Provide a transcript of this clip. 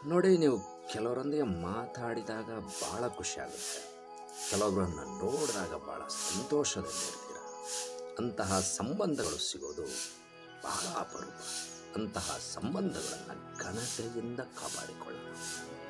ನೋಡಿ, ನೀವು ಕೆಲವರೊಂದಿಗೆ ಮಾತಾಡಿದಾಗ ಭಾಳ ಖುಷಿಯಾಗುತ್ತೆ, ಕೆಲವೊಬ್ಬರನ್ನು ನೋಡಿದಾಗ ಭಾಳ ಸಂತೋಷದಲ್ಲಿರ್ತೀರ. ಅಂತಹ ಸಂಬಂಧಗಳು ಸಿಗೋದು ಬಹಳ ಅಪರೂಪ. ಅಂತಹ ಸಂಬಂಧಗಳನ್ನು ಘನತೆಯಿಂದ ಕಾಪಾಡಿಕೊಳ್ಳೋಣ.